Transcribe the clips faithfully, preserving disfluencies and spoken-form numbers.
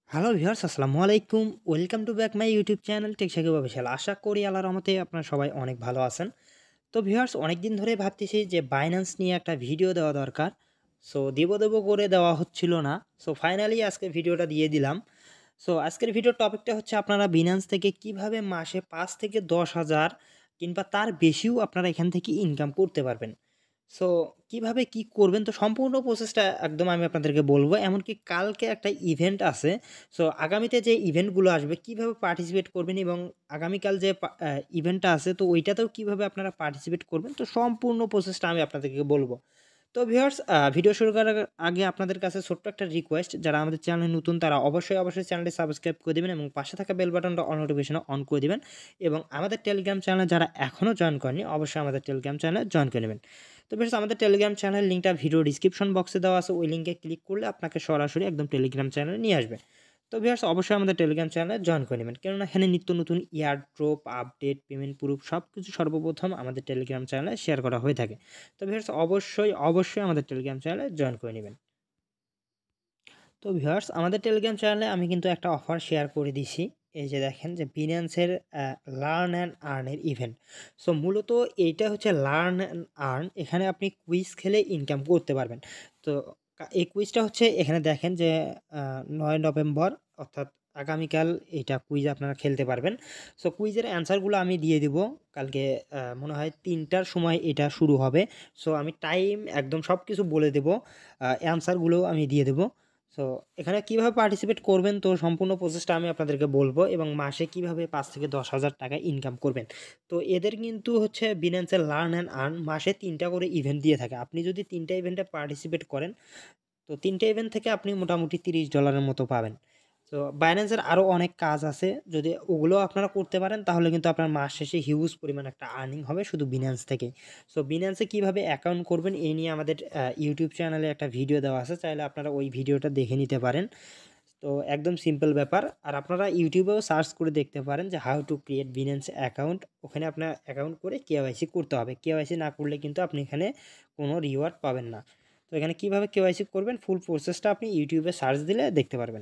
Hello viewers, আসসালামু আলাইকুম। Welcome to back my YouTube channel tech Sakib official. আশা করি আল্লাহর রহমতে আপনারা সবাই অনেক ভালো আছেন। তো ভিউয়ার্স, অনেকদিন ধরে ভাবতেছি যে বাইন্যান্স নিয়ে একটা ভিডিও দেওয়া দরকার। সো দেব দেব করে দেওয়া হচ্ছিল না। সো ফাইনালি আজকে ভিডিওটা দিয়ে দিলাম। সো আজকের ভিডিওর টপিকটা হচ্ছে আপনারা বিনান্স থেকে কিভাবে মাসে পাঁচ থেকে দশ হাজার কিংবা তার বেশিও আপনারা এখান থেকে ইনকাম করতে পারবেন। সো কিভাবে কি করবেন, তো সম্পূর্ণ প্রসেসটা একদম আমি আপনাদেরকে বলবো। এমনকি কালকে একটা ইভেন্ট আছে। সো আগামীতে যে ইভেন্টগুলো আসবে কিভাবে পার্টিসিপেট করবেন এবং আগামীকাল যে ইভেন্টটা আছে তো ওইটাতেও কিভাবে আপনারা পার্টিসিপেট করবেন, তো সম্পূর্ণ প্রসেসটা আমি আপনাদেরকে বলবো। তো ভিউয়ার্স, ভিডিও শুরু করার আগে আপনাদের কাছে ছোট্ট একটা রিকোয়েস্ট, যারা আমাদের চ্যানেলে নতুন তারা অবশ্যই অবশ্যই চ্যানেলটি সাবস্ক্রাইব করে দেবেন এবং পাশে থাকা বেল বাটনটা অন নোটিফিকেশনে অন করে দেবেন এবং আমাদের টেলিগ্রাম চ্যানেলে যারা এখনও জয়েন করেনি অবশ্যই আমাদের টেলিগ্রাম চ্যানেলে জয়েন করে নেবেন। তো ভিউয়ার্স, আমাদের টেলিগ্রাম চ্যানেল লিঙ্কটা ভিডিও ডিসক্রিপশন বক্সে দেওয়া আছে, ওই লিঙ্কে ক্লিক করলে আপনাকে সরাসরি একদম টেলিগ্রাম চ্যানেলে নিয়ে আসবে। তো ভিউয়ার্স, অবশ্যই আমাদের টেলিগ্রাম চ্যানেলে জয়েন করে নেবেন, কেননা এখানে নিত্য নতুন airdrop update payment proof সব কিছু সর্বপ্রথম আমাদের টেলিগ্রাম চ্যানেলে শেয়ার করা হয়ে থাকে। তো ভিউয়ার্স, অবশ্যই অবশ্যই আমাদের টেলিগ্রাম চ্যানেলে জয়েন করে নেবেন। তো ভিউয়ার্স, আমাদের টেলিগ্রাম চ্যানেলে আমি কিন্তু একটা অফার শেয়ার করে দিছি। এই যে দেখেন যে বিনান্সের লার্ন অ্যান্ড আর্নের ইভেন্ট। সো মূলত এইটা হচ্ছে লার্ন অ্যান্ড আর্ন। এখানে আপনি কুইজ খেলে ইনকাম করতে পারবেন। তো কা- এই কুইজটা হচ্ছে এখানে দেখেন যে নয় নভেম্বর অর্থাৎ আগামীকাল এটা কুইজ আপনারা খেলতে পারবেন। সো কুইজের অ্যান্সারগুলো আমি দিয়ে দিব কালকে। আহ, মনে হয় তিনটার সময় এটা শুরু হবে। সো আমি টাইম একদম সব কিছু বলে দেবো, অ্যান্সারগুলো আমি দিয়ে দেবো। সো এখানে কিভাবে পার্টিসিপেট করবেন, তো সম্পূর্ণ প্রসেসটা আমি আপনাদেরকে বলবো এবং মাসে কিভাবে পাঁচ থেকে দশ হাজার টাকা ইনকাম করবেন। তো এদের কিন্তু হচ্ছে বিনান্সের লার্ন অ্যান্ড আর্ন মাসে তিনটা করে ইভেন্ট দিয়ে থাকে। আপনি যদি তিনটা ইভেন্টে পার্টিসিপেট করেন তো তিনটে ইভেন্ট থেকে আপনি মোটামুটি তিরিশ ডলারের মতো পাবেন। তো বাইন্যান্সের আরও অনেক কাজ আছে, যদি ওগুলো আপনারা করতে পারেন তাহলে কিন্তু আপনার মাস শেষে হিউজ পরিমাণ একটা আর্নিং হবে শুধু বিনান্স থেকে। সো বিনান্সে কীভাবে অ্যাকাউন্ট করবেন এই নিয়ে আমাদের ইউটিউব চ্যানেলে একটা ভিডিও দেওয়া আছে, চাইলে আপনারা ওই ভিডিওটা দেখে নিতে পারেন। তো একদম সিম্পল ব্যাপার। আর আপনারা ইউটিউবেও সার্চ করে দেখতে পারেন যে how to create Binance account. ওখানে আপনার অ্যাকাউন্ট করে কেওয়াইসি করতে হবে। কেওয়াইসি না করলে কিন্তু আপনি এখানে কোনো রিওয়ার্ড পাবেন না। তো এখানে কীভাবে কেওয়াইসি করবেন ফুল প্রসেসটা আপনি ইউটিউবে সার্চ দিলে দেখতে পারবেন।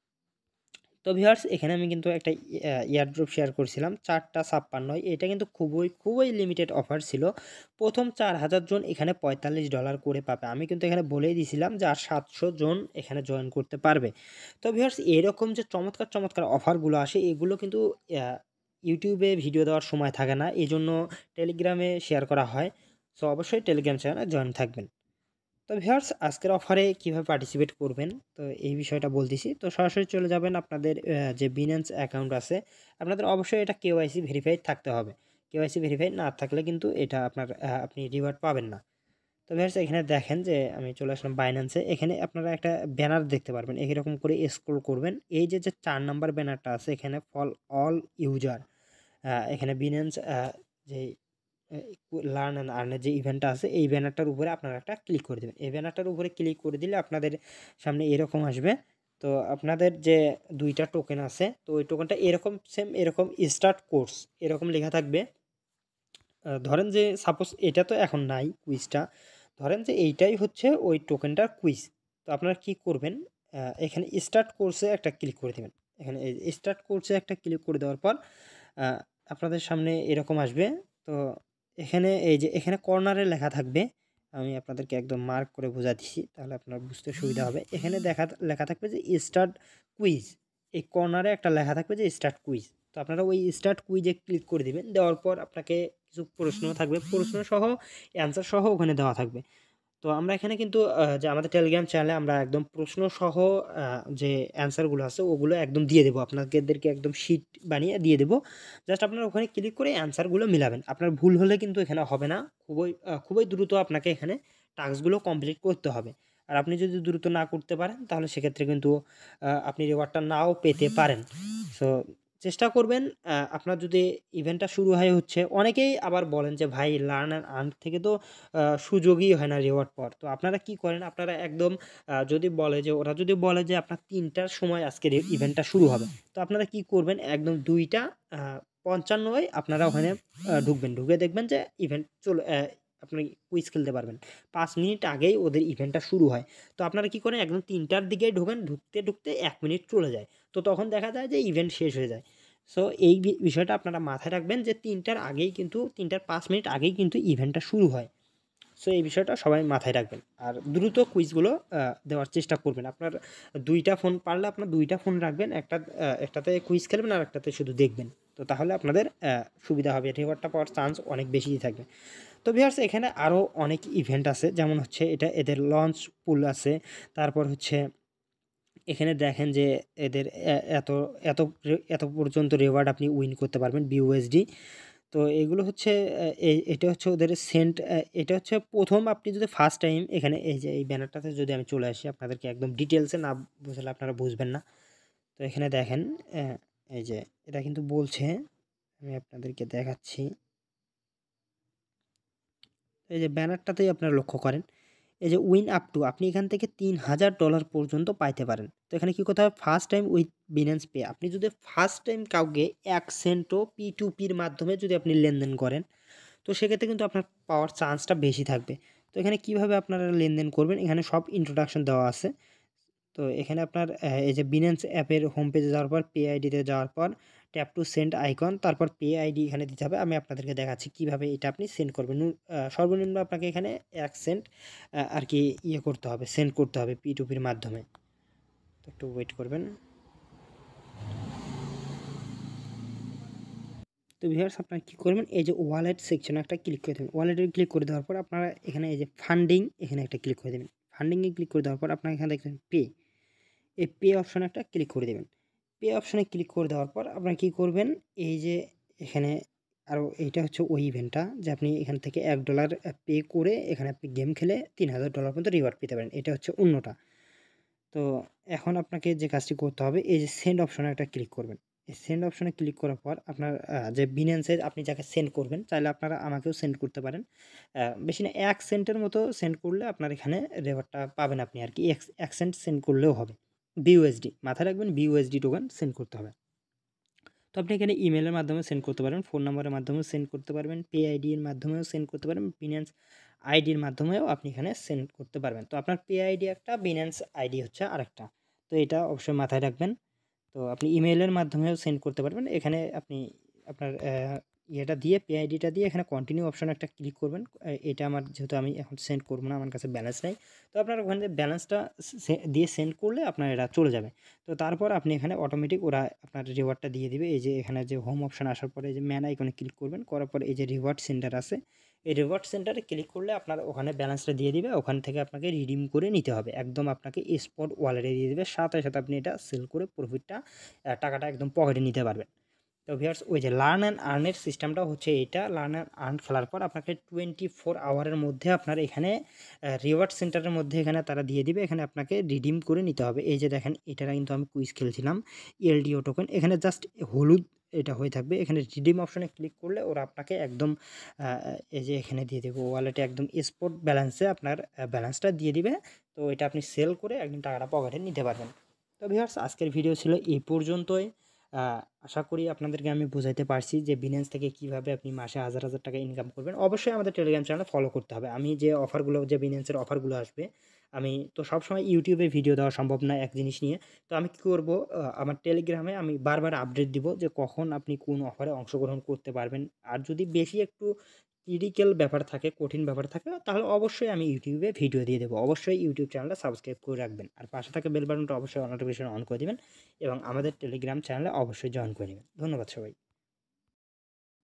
তো ভিউয়ার্স, এখানে আমি কিন্তু একটা ইয়ারড্রপ শেয়ার করছিলাম চারটা ছাপ্পান্ন। এটা কিন্তু খুবই খুবই লিমিটেড অফার ছিল। প্রথম চার হাজার জন এখানে পঁয়তাল্লিশ ডলার করে পাবে। আমি কিন্তু এখানে বলেই দিয়েছিলাম যে আর সাতশো জন এখানে জয়েন করতে পারবে। তো ভিউয়ার্স, এরকম যে চমৎকার চমৎকার অফারগুলো আসে এগুলো কিন্তু ইউটিউবে ভিডিও দেওয়ার সময় থাকে না, এই জন্য টেলিগ্রামে শেয়ার করা হয়। সো অবশ্যই টেলিগ্রাম চ্যানেলে জয়েন থাকবেন। তো ভিউয়ার্স, আজকের অফারে কিভাবে পার্টিসিপেট করবেন তো এই বিষয়টা বলতেছি। তো সরাসরি চলে যাবেন আপনাদের আহ, যে বিনান্স অ্যাকাউন্ট আছে, আপনাদের অবশ্যই এটা কেওয়াইসি ভেরিফাইড থাকতে হবে। কেওয়াইসি ভেরিফাইড না থাকলে কিন্তু এটা আপনার আহ, আপনি রিওয়ার্ড পাবেন না। তো ভিউয়ার্স, এখানে দেখেন যে আমি চলে আসলাম বাইন্যান্সে। এখানে আপনারা একটা ব্যানার দেখতে পারবেন, এরকম করে স্ক্রল করবেন। এই যে যে চার নাম্বার ব্যানারটা আছে এখানে ফর অল ইউজার, এখানে বিনান্স যে লার্ন অ্যান্ড আর্নের যে ইভেন্টটা আছে এই ব্যানারটার উপরে আপনারা একটা ক্লিক করে দেবেন। এই ব্যানারটার উপরে ক্লিক করে দিলে আপনাদের সামনে এরকম আসবে। তো আপনাদের যে দুইটা টোকেন আছে তো ওই টোকেনটা এরকম সেম এরকম স্টার্ট কোর্স এরকম লেখা থাকবে। আহ, ধরেন যে সাপোজ এটা তো এখন নাই কুইজটা, ধরেন যে এইটাই হচ্ছে ওই টোকেনটার কুইজ। তো আপনারা কি করবেন, আহ, এখানে স্টার্ট কোর্সে একটা ক্লিক করে দেবেন। এখানে স্টার্ট কোর্সে একটা ক্লিক করে দেওয়ার পর আহ, আপনাদের সামনে এরকম আসবে। তো এখানে এই যে এখানে কর্নারে লেখা থাকবে, আমি আপনাদেরকে একদম মার্ক করে বোঝা দিচ্ছি তাহলে আপনার বুঝতে সুবিধা হবে। এখানে দেখা লেখা থাকবে যে স্টার্ট কুইজ। এই কর্নারে একটা লেখা থাকবে যে স্টার্ট কুইজ। তো আপনারা ওই স্টার্ট কুইজে ক্লিক করে দিবেন। দেওয়ার পর আপনাকে কিছু প্রশ্ন থাকবে, প্রশ্ন সহ অ্যান্সার সহ ওখানে দেওয়া থাকবে। তো আমরা এখানে কিন্তু আহ, যে আমাদের টেলিগ্রাম চ্যানেলে আমরা একদম প্রশ্ন সহ আহ, যে অ্যান্সারগুলো আছে ওগুলো একদম দিয়ে দেবো, আপনাদেরকে একদম শিট বানিয়ে দিয়ে দেবো। জাস্ট আপনারা ওখানে ক্লিক করে অ্যান্সারগুলো মিলাবেন। আপনার ভুল হলে কিন্তু এখানে হবে না। খুবই আহ, খুবই দ্রুত আপনাকে এখানে টাস্কগুলো কমপ্লিট করতে হবে। আর আপনি যদি দ্রুত না করতে পারেন তাহলে সেক্ষেত্রে কিন্তু আহ, আপনি রিওয়ার্ডটা নাও পেতে পারেন। সো চেষ্টা করবেন। আহ, আপনার যদি ইভেন্টটা শুরু হয় হচ্ছে, অনেকেই আবার বলেন যে ভাই লার্ন অ্যান্ড আর্ন থেকে তো আহ, সুযোগই হয় না রিওয়ার্ড পাওয়ার। তো আপনারা কি করেন, আপনারা একদম আহ, যদি বলে যে ওরা যদি বলে যে আপনার তিনটার সময় আজকের ইভেন্টটা শুরু হবে, তো আপনারা কি করবেন একদম দুইটা আহ, পঞ্চান্নয় আপনারা ওখানে আহ, ঢুকবেন। ঢুকে দেখবেন যে ইভেন্ট চলে আপনি কুইজ খেলতে পারবেন। পাঁচ মিনিট আগেই ওদের ইভেন্টটা শুরু হয়। তো আপনারা কী করেন একদম তিনটার দিকেই ঢোকেন, ঢুকতে, ঢুকতে এক মিনিট চলে যায়। তো তখন দেখা যায় যে ইভেন্ট শেষ হয়ে যায়। সো এই বি বিষয়টা আপনারা মাথায় রাখবেন যে তিনটার আগেই কিন্তু তিনটার পাঁচ মিনিট আগেই কিন্তু ইভেন্টটা শুরু হয়। সো এই বিষয়টা সবাই মাথায় রাখবেন। আর দ্রুত কুইজগুলো আ দেওয়ার চেষ্টা করবেন। আপনার দুইটা ফোন পারলে আপনার দুইটা ফোন রাখবেন। একটা আ একটাতে কুইজ খেলবেন আর একটাতে শুধু দেখবেন। তো তাহলে আপনাদের আ সুবিধা হবে। রিওয়ার্ডটা পাওয়ার চান্স অনেক বেশিই থাকবে। তো ভিউয়ার্স এখানে আরও অনেক ইভেন্ট আছে। যেমন হচ্ছে এটা এদের লঞ্চ পুল আছে। তারপর হচ্ছে এখানে দেখেন যে এদের এ এত এত রে এত পর্যন্ত রিওয়ার্ড আপনি উইন করতে পারবেন বি ইউ এস ডি। তো এগুলো হচ্ছে আ এ এটা হচ্ছে ওদের সেন্ট আ এটা হচ্ছে প্রথম আপনি যদি ফার্স্ট টাইম এখানে এই যে এই ব্যানারটাতে যদি আমি চলে আসি আপনাদেরকে একদম ডিটেইলসে না বুঝালে আপনারা বুঝবেন না। তো এখানে দেখেন অ্যা এই যে এটা কিন্তু বলছে, আমি আপনাদেরকে দেখাচ্ছি। এই যে ব্যানারটাতেই আপনারা লক্ষ্য করেন। এই যে উইন আপ টু আপনি এখান থেকে তিন হাজার ডলার পর্যন্ত পাইতে পারেন। তো এখানে কি করতে হবে first time with Binance pay. আপনি যদি ফার্স্ট টাইম কাউকে এক সেন্টও পি টু পির মাধ্যমে যদি আপনি লেনদেন করেন, তো সেক্ষেত্রে কিন্তু আপনার পাওয়ার চান্সটা বেশি থাকবে। তো এখানে কিভাবে আপনারা লেনদেন করবেন এখানে সব ইন্ট্রোডাকশন দেওয়া আছে। তো এখানে আপনার অ্যা এই যে বিন্যান্স অ্যাপের হোম পেজে যাওয়ার পর পে আইডিতে যাওয়ার পর ট্যাপ টু সেন্ড আইকন তারপর পে আইডি এখানে দিতে হবে। আমি আপনাদেরকে দেখাচ্ছি কিভাবে এটা আপনি সেন্ড করবেন। নু আ সর্বনিম্ন আপনাকে এখানে এক সেন্ট আ আরকি ইয়ে করতে হবে, সেন্ড করতে হবে পি টু পির মাধ্যমে। তো একটু ওয়েট করবেন। তো ভিউয়ার্স আপনারা কি করবেন এই যে ওয়ালেট সেকশনে একটা ক্লিক করে দেবেন। ওয়ালেটে ক্লিক করে দেওয়ার পর আপনারা এখানে এই যে ফান্ডিং এখানে একটা ক্লিক করে দেবেন। ফান্ডিং এ ক্লিক করে দেওয়ার পর আপনারা এখানে দেখবেন পে। এই পে অপশনে একটা ক্লিক করে দেবেন। পে অপশনে ক্লিক করে দেওয়ার পর আপনারা কি করবেন এই যে এখানে আরও এইটা হচ্ছে ওই ইভেন্টটা যে আপনি এখান থেকে এক ডলার আ পে করে এখানে আপনি গেম খেলে তিন হাজার ডলার পর্যন্ত রিওয়ার্ড পেতে পারেন। এটা হচ্ছে অন্যটা। তো এখন আপনাকে যে কাজটি করতে হবে এই যে সেন্ড অপশনে একটা ক্লিক করবেন। এই সেন্ড অপশনে ক্লিক করার পর আপনার আ যে বিন্যান্সের আপনি যাকে সেন্ড করবেন চাইলে আপনারা আমাকেও সেন্ড করতে পারেন। আ বেশি না এক সেন্টের মতো সেন্ড করলে আপনার এখানে রিওয়ার্ডটা পাবেন আপনি আরকি। এক্স এক সেন্ট সেন্ড করলেও হবে। বি ইউ এস ডি মাথায় রাখবেন B U S D token send করতে হবে। তো আপনি এখানে ইমেইলের মাধ্যমে সেন্ড করতে পারবেন, ফোন নাম্বারের মাধ্যমেও সেন্ড করতে পারবেন, পে আইডি এর মাধ্যমেও সেন্ড করতে পারবেন, বিন্যান্স আইডির মাধ্যমেও আপনি এখানে সেন্ড করতে পারবেন। তো আপনার পে আইডি একটা, বিন্যান্স আইডি হচ্ছে আরেকটা। তো এটা অবশ্যই মাথায় রাখবেন। তো আপনি ইমেইলের মাধ্যমেও সেন্ড করতে পারবেন। এখানে আপনি আপনার অ্যা ইয়েটা দিয়ে পে আইডিটা দিয়ে এখানে কন্টিনিউ অপশনে একটা ক্লিক করবেন। এ এটা আমার যেহেতু আমি এখন সেন্ড করব না, আমার কাছে ব্যালেন্স নাই। তো আপনার ওখানে ব্যালেন্সটা সে দিয়ে সেন্ড করলে আপনার এটা চলে যাবে। তো তারপর আপনি এখানে অটোমেটিক ওরা আপনার রিওয়ার্ডটা দিয়ে দিবে। এই যে এখানে যে হোম অপশন আসার পরে এই যে ম্যান আইকনে ক্লিক করবেন। করার পর এই যে রিওয়ার্ড সেন্টার আছে, এই রিওয়ার্ড সেন্টারে ক্লিক করলে আপনার ওখানে ব্যালেন্সটা দিয়ে দিবে। ওখান থেকে আপনাকে রিডিম করে নিতে হবে। একদম আপনাকে স্পট ওয়ালেটে দিয়ে দিবে। সাথে, সাথে আপনি এটা সেল করে প্রফিটটা আ টাকাটা একদম পকেটে নিতে পারবেন। তো ভিউয়ার্স ওই যে লার্ন অ্যান্ড আর্নের সিস্টেমটা হচ্ছে এইটা। লার্ন অ্যান্ড আর্ন খেলার পর আপনাকে টোয়েন্টি ফোর আওয়ারের মধ্যে আপনার এখানে আ রিওয়ার্ড সেন্টারের মধ্যে এখানে তারা দিয়ে দিবে। এখানে আপনাকে রিডিম করে নিতে হবে। এই যে দেখেন এটারা কিন্তু আমি কুইজ খেলছিলাম। এল ডি ও টোকেন এখানে জাস্ট হলুদ এটা হয়ে থাকবে। এখানে রিডিম অপশনে ক্লিক করলে ওরা আপনাকে একদম আ এই যে এখানে দিয়ে দেবে ওয়ালেটে একদম স্পট ব্যালেন্সে আপনার আ ব্যালেন্সটা দিয়ে দিবে। তো এটা আপনি সেল করে একদম টাকাটা পকেটে নিতে পারবেন। তো ভিউয়ার্স আজকের ভিডিও ছিল এই পর্যন্তই। আ আশা করি আপনাদেরকে আমি বুঝাইতে পারছি যে বিন্যান্স থেকে কিভাবে আপনি মাসে হাজার, হাজার টাকা ইনকাম করবেন। অবশ্যই আমাদের টেলিগ্রাম চ্যানেল ফলো করতে হবে। আমি যে অফারগুলো যে বিন্যান্সের অফারগুলো আসবে, আমি তো সবসময় ইউটিউবে ভিডিও দেওয়া সম্ভব না এক জিনিস নিয়ে। তো আমি কি করব আ আমার টেলিগ্রামে আমি বারবার আপডেট দিব যে কখন আপনি কোন অফারে অংশগ্রহণ করতে পারবেন। আর যদি বেশি একটু ক্রিটিক্যাল ব্যাপার থাকে, কঠিন ব্যাপার থাকে তাহলে অবশ্যই আমি ইউটিউবে ভিডিও দিয়ে দেব। অবশ্যই ইউটিউব চ্যানেলটা সাবস্ক্রাইব করে রাখবেন। আর পাশে থাকা বেল বাটনটা অবশ্যই নোটিফিকেশন অন করে দিবেন এবং আমাদের টেলিগ্রাম চ্যানেলে অবশ্যই জয়েন করে নিবেন। ধন্যবাদ সবাই।